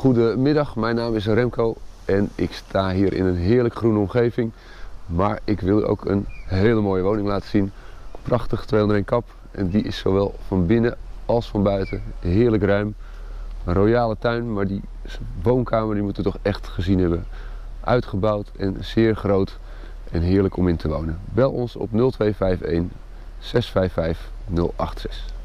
Goedemiddag, mijn naam is Remco en ik sta hier in een heerlijk groene omgeving. Maar ik wil u ook een hele mooie woning laten zien. Prachtig 201 kap en die is zowel van binnen als van buiten heerlijk ruim. Een royale tuin, maar die woonkamer die moeten we toch echt gezien hebben. Uitgebouwd en zeer groot en heerlijk om in te wonen. Bel ons op 0251 655 086.